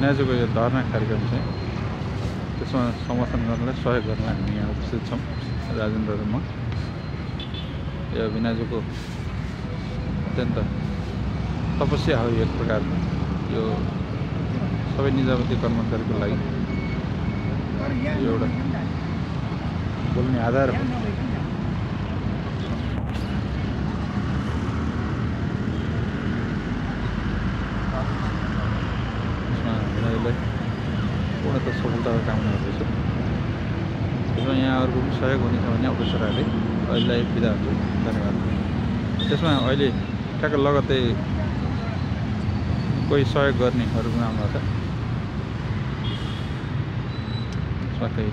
विनाजुको यो धर्ना कार्यक्रम चाहिँ त्यसमा समर्थन गर्नलाई सहयोग गर्न हामी यहाँ उपस्थित छौँ। राजेन्द्र र म यो विनाजुको अत्यन्त तपस्या हो एक प्रकारको। यो सबै निजामती कर्मचारीको लागि यो एउटा बोल्ने आधार हो। पूर्णतः सफलताको कामना गर्दैछु। त्यसमा यहाँहरूको पनि सहयोग हुनेछ भने अफिसरहरूले अहिलेलाई बिदा हुन्छ। धन्यवाद। त्यसमा अहिले ठ्याक्क लगत्तै कोही सहयोग गर्नेहरू पनि आउनु छ। त्यसमा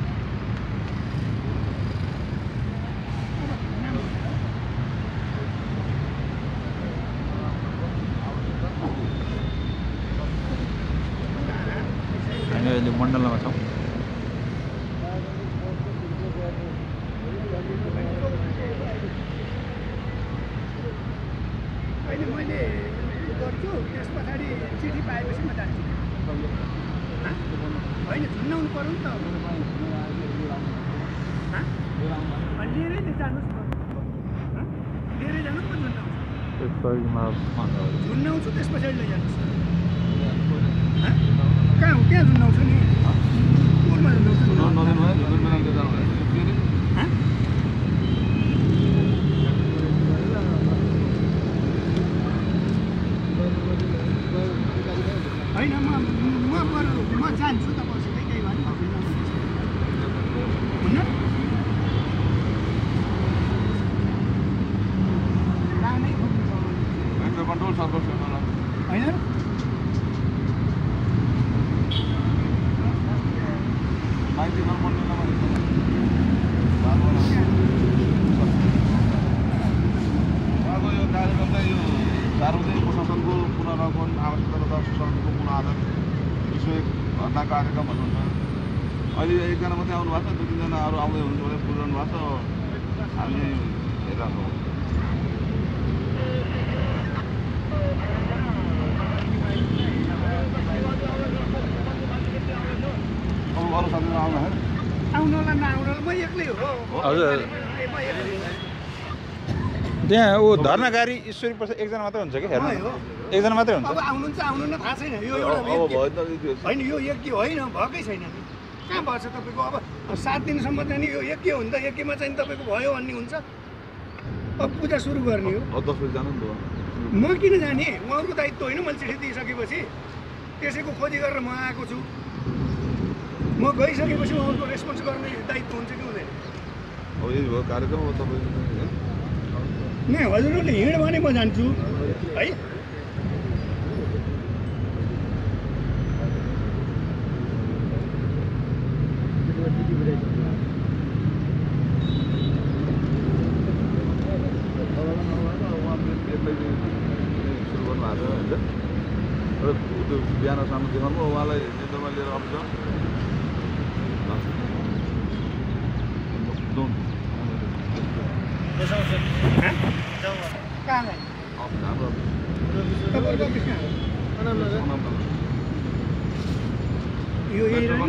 हामी अहिले मण्डलमा छौँ। अहिले मैले गर्छु, त्यस पछाडि चिठी पाएपछि म जान्छु। होइन झुन्नाउनु पर्यो नि त। लिएरै जानुहोस् न, लिएरै जानुहोस् न। झुन्नाउँछु त्यस पछाडि लैजानुहोस्। कहाँ हो? त्यहाँ झुन्नाउँछु नि। कोरमा झुन्नाउँछु? होइन म जान्छु तपाईँसितै केही भने हुन्न। होइन सार्वजनिक प्रशासनको पुनरावलोकन आवश्यकता तथा सुशासनको पुनः आधार विषय घटना कार्यक्रमहरू हुन्छ। अहिले एकजना मात्रै आउनु भएको छ, 2-3 जना अरू आउँदै हुनुहुन्छ भने पुऱ्याउनु भएको छ। हामी हेरिरहेको अब अरू साथीहरू आउनुलाई नआउनुलाई म एक्लै हो। हजुर त्यहाँ ऊ धर्नाकारी ईश्वरी प्रसाद एकजना मात्रै हुन्छ कि? हेर्नु एकजना मात्रै हुन्छ। अब आउनुहुन्छ आउनु न थाहा छैन। यो एउटा होइन, यो यज्ञ होइन, भएकै छैन नि। कहाँ भएछ तपाईँको? अब 7 दिनसम्म चाहिँ यो यज्ञ हुन्छ, यज्ञमा चाहिँ तपाईँको भयो भन्ने हुन्छ। अब पूजा सुरु गर्ने हो। 10 बजी जानु नि त। म किन जाने? उहाँहरूको दायित्व होइन। मैले चिठी दिइसकेपछि त्यसैको खोजी गरेर म आएको छु। म गइसकेपछि उहाँहरूको रेस्पोन्स गर्ने दायित्व हुन्छ कि हुँदैन? अब यही भयो कार्यक्रम। अब तपाईँ नै हजुरहरूले हिँड भने म जान्छु है। बिहान सानो देखाउनु उहाँलाई नेतृत्वमा लिएर अफिस कहाँलाई? यो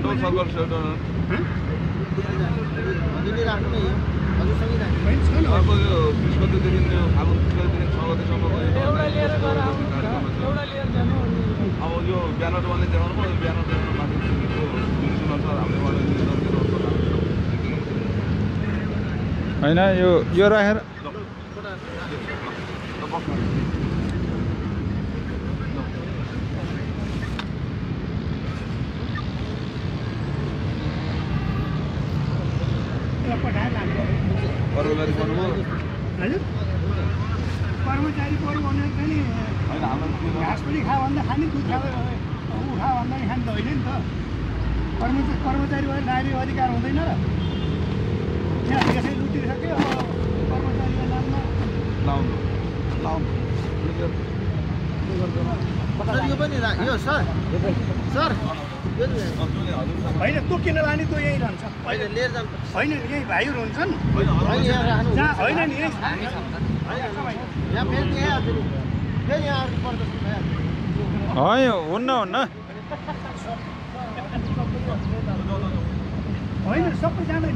अब यो ब्यानर वाले देखाउनु पर्यो। ब्यानर माथि होइन यो राखेर कर्मचारी पऱ्यो भने पनि घाँस पनि खा भन्दा खाने, दुध खा उठा भन्दा नि खाने त होइन नि त। कर्मचारी भए नागरिक अधिकार हुँदैन र? यहाँ त्यसै लुटिसक्यो। अब कर्मचारीको नाममा यो पनि यो सर होइन, तँ किन लाने? तँ यहीँ रहन्छ। अहिले लिएर जानु। होइन, यहीँ भाइहरू हुन्छन्। होइन नि, यहीँ है हुन्न होइन सबै जाँदैन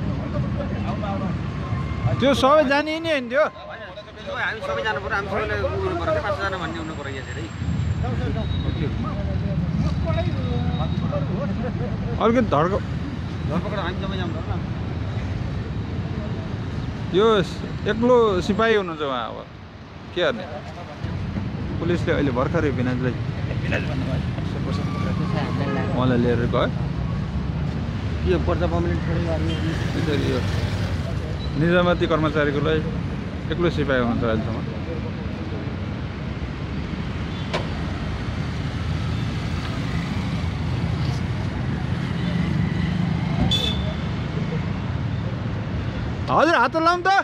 त्यो सबै जाने नि होइन त्यो हामी सबै जानु पर्यो हामी सबैलाई उयो पर्यो 5 जना भन्ने हुनु पर्यो यहाँ धेरै अलिकति धड्क धरपकड हामी जम्मै जानु पर्यो न यो एक्लो सिपाही हुनुहुन्छ उहाँ अब के गर्ने पुलिसले अहिले भर्खरै विनाजलाई उहाँलाई लिएर गयो यो पर्दा पर्मानेन्ट त्यसरी यो निजामती कर्मचारीको लागि एक्लो सिपाही हुनुहुन्छ अहिलेसम्म हजुर हात लाउँ त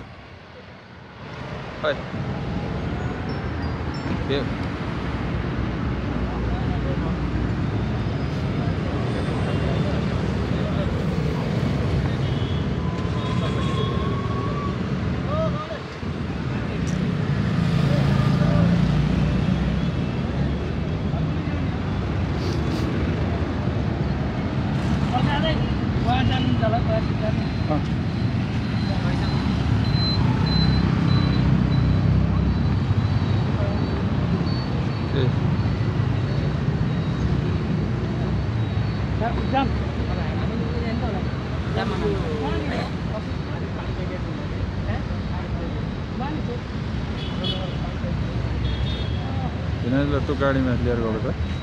विनाजलाई त्यो गाडीमा लिएर गएको छ